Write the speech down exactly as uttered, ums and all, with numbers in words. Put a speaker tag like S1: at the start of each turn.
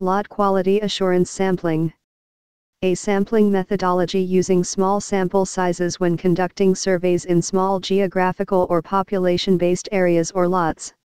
S1: Lot quality assurance sampling. A sampling methodology using small sample sizes when conducting surveys in small geographical or population-based areas or lots.